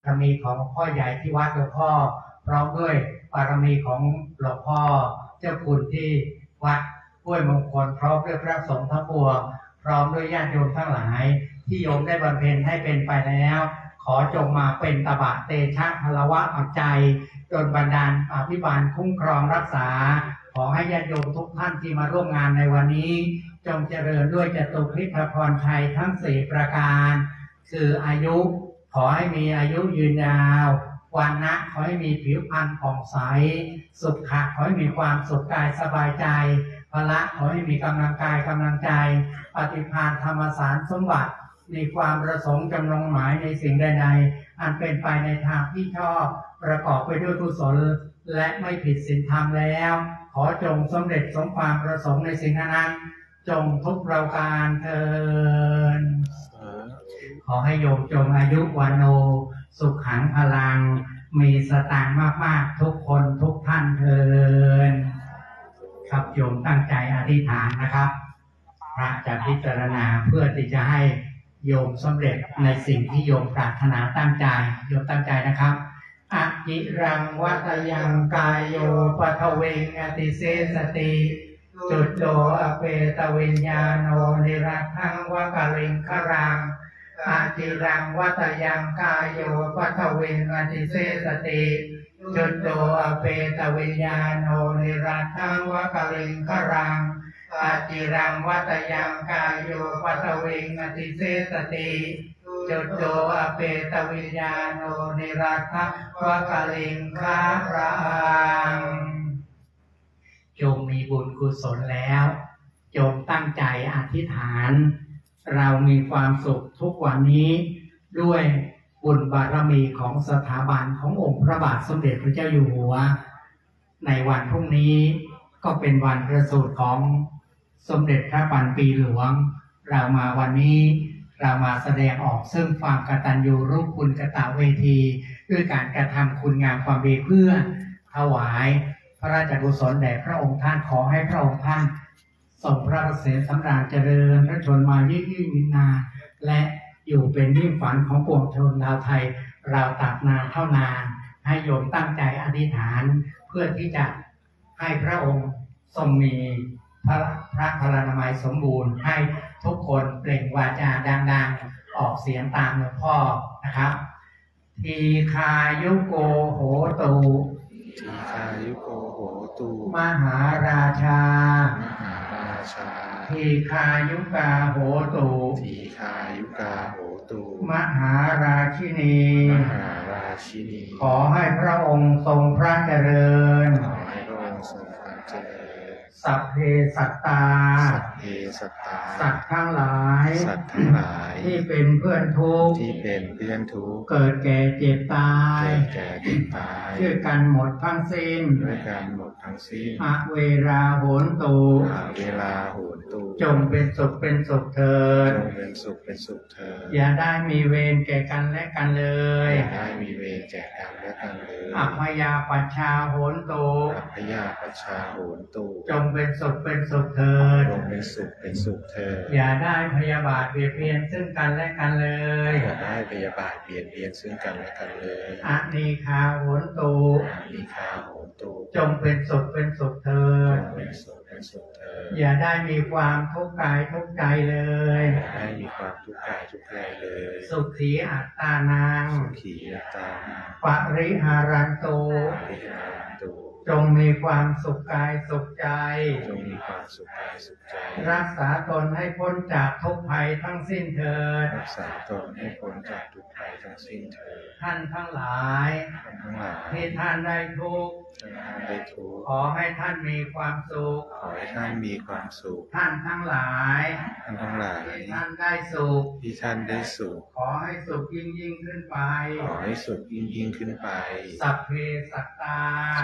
ารมีของหลวงพ่อใหญ่ที่วัดหลวงพ่อพร้อมด้วยบารมีของหลวงพ่อเจ้าคุณที่วัดห้วยมงคลพร้อมด้วยพระสงฆ์ทั้งปวงพร้อมด้วยญาติโยมทั้งหลายที่โยมได้บำเพ็ญให้เป็นไปแล้วขอจงมาเป็นตบะเตชะพลวะปัจจัยจนบันดาลอภิบาลคุ้มครองรักษาขอให้ญาติโยมทุกท่านที่มาร่วมงานในวันนี้จงเจริญด้วยจตุคริสพรชัยทั้ง4ประการคืออายุขอให้มีอายุยืนยาววันนะขอให้มีผิวพรรณผ่องใสสุขะขอให้มีความสุขกายสบายใจพละขอให้มีกำลังกายกำลังใจปฏิภาณธรรมสารสมบัติมีความประสงค์จำนงหมายในสิ่งใดๆอันเป็นไปในทางที่ชอบประกอบไปด้วยกุศลและไม่ผิดศีลธรรมแล้วขอจงสำเร็จสมความประสงค์ในสิ่งนั้นจงทุกประการเถิดขอให้โยมจงอายุวันโนสุขขังพลังมีสตางค์มากๆทุกคนทุกท่านเถิดครับโยมตั้งใจอธิษฐานนะครับพระจะพิจารณาเพื่อที่จะให้โยมสำเร็จในสิ่งที่โยมปรารถนาตั้งใจโยมตั้งใจนะครับอะจิรังวัตยังกายโยปทเวงอติเสสติจุดโตอเปตวิญญาโนนิรัตถังวะกะลิงครังอาจิรังวัตยังกายโยปทเวงอติเสสติจุดโตอเปตวิญญาโนนิรัตถังวะกะลิงครังอาจิรังวัตยังกายโยปทเวงอติเสสติจุดโตอเปตวิญญาโนนิรัตถังวะกะลิงครังจงมีบุญกุศลแล้วจงตั้งใจอธิษฐานเรามีความสุขทุกวันนี้ด้วยบุญบารมีของสถาบันขององค์พระบาทสมเด็จพระเจ้าอยู่หัวในวันพรุ่งนี้ก็เป็นวันประสูติของสมเด็จพระปันปีหลวงเรามาวันนี้เรามาแสดงออกซึ่งความกตัญญูรู้คุณกตเวทีด้วยการกระทำคุณงามความดีเพื่อถวายพระราชกุศลแด่พระองค์ท่านขอให้พระองค์ท่านทรงพระเกษมสำราญเจริญพระชนมายิ่งยืนนานและอยู่เป็นยิ่งฝันของปวงชนชาวไทยเราตราบนานเท่านานให้โยมตั้งใจอธิษฐานเพื่อที่จะให้พระองค์ทรงมีพระพลานามัยสมบูรณ์ให้ทุกคนเปล่งวาจาดังๆออกเสียงตามหลวงพ่อนะครับทีคายุโกโหตูทีคายุโกโหตูมหาราชามหาราชาทีคายุกาโหตูทีคายุกาโหตูมหาราชินีมหาราชินีขอให้พระองค์ทรงพระเจริญขอให้พระองค์ทรงพระเจริญสัพเพสัตตาสัพเพสัตตาสัตว์ทั้งหลายสัตว์ทั้งหลายที่เป็นเพื่อนทุกข์ที่เป็นเพื่อนทุกข์เกิดแก่เจ็บตายเกิดแก่เจ็บตายด้วยกันหมดทั้งสิ้นด้วยกันหมดทั้งสิ้นอะเวราโหนตุเวลาโหนตุจงเป็นสุขเป็นสุขเถิดจงเป็นสุขเป็นสุขเถิดอย่าได้มีเวรแก่กันและกันเลยอย่าได้มีเวรแก่กันและกันเลยอัพยาปัชชาโหนตุอัพยาปัชชาโหนตุจงเป็นสุขเป็นสุขเถิดจงเป็นสุขเป็นสุขเถิดอย่าได้พยาบาทเบียดเบียนซึ่งกันและกันเลยอย่าได้พยาบาทเบียดเบียนซึ่งกันและกันเลยอะนีคาโหนตุอะนีคาโหนตุจงเป็นสุขเป็นสุขเถิดจงเป็นสุขเป็นสุขเถิดอย่าได้มีความทุกข์กายทุกข์ใจเลยอย่าได้มีความทุกข์กายทุกข์ใจเลยสุขีอัตตานังสุขีอัตตานังปริหารันตุจงมีความสุขกายสุขใจจงมีความสุขกายสุขใจรักษาตนให้พ้นจากทุกภัยทั้งสิ้นเถิดรักษาตนให้พ้นจากทุกภัยทั้งสิ้นเถิดท่านทั้งหลายที่ท่านได้ทุกข์ขอให้ท่านมีความสุขขอให้ท่านมีความสุขท่านทั้งหลายท่านทั้งหลายที่ท่านได้สุขที่ท่านได้สุขขอให้สุขยิ่งขึ้นไปขอให้สุขยิ่งขึ้นไปสัพเพสัตตาสัพเพ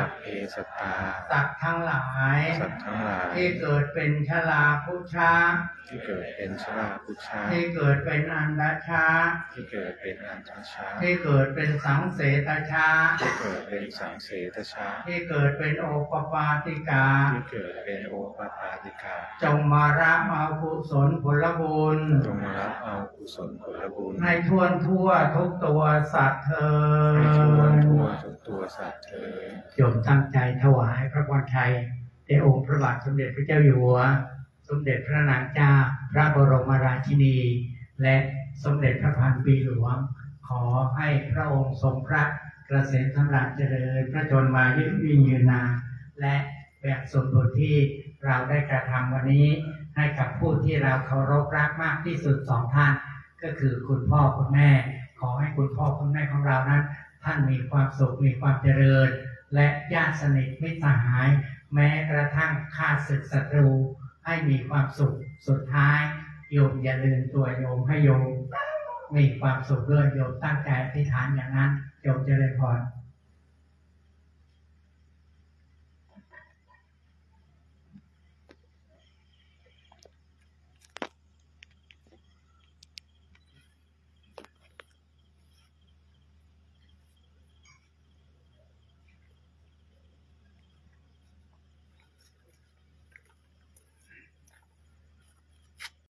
สัตตาสัตว์ทั้งหลายสัตว์ทั้งหลายที่เกิดเป็นชราพุชาที่เกิดเป็นชราพุชาที่เกิดเป็นอันดชาที่เกิดเป็นอันทชาที่เกิดเป็นสังเสตชาที่เกิดเป็นสังเสทชาที่เกิดเป็นโอปปาติกาที่เกิดเป็นโอปปาติกาจงมารับเอากุศลผลบุญจงรับเอากุศลผลบุญให้ทั่วทุกตัวสัตว์เธอให้ทั่วทุกตัวสัตว์เถิดโยมตั้งใจถวายพระพรชัยแด่องค์พระบาทสมเด็จพระเจ้าอยู่หัว สมเด็จพระนางเจ้าพระบรมราชินี และสมเด็จพระพันปีหลวง ขอให้พระองค์ทรงพระเกษมสำราญเจริญพระชนมายุยิ่งยืนนานและแบ่งส่วนบุญที่เราได้กระทำวันนี้ให้กับผู้ที่เราเคารพรักมากที่สุดสองท่าน ก็คือคุณพ่อคุณแม่ ขอให้คุณพ่อคุณแม่ของเรานั้น ท่านมีความสุขมีความเจริญ และญาติสนิทมิตรสหาย แม้กระทั่งข้าศึกศัตรูให้มีความสุขสุดท้ายโยมอย่าลืมตัวโยมให้โยมมีความสุขด้วยโยมตั้งใจอธิษฐานอย่างนั้นโยมเจริญพร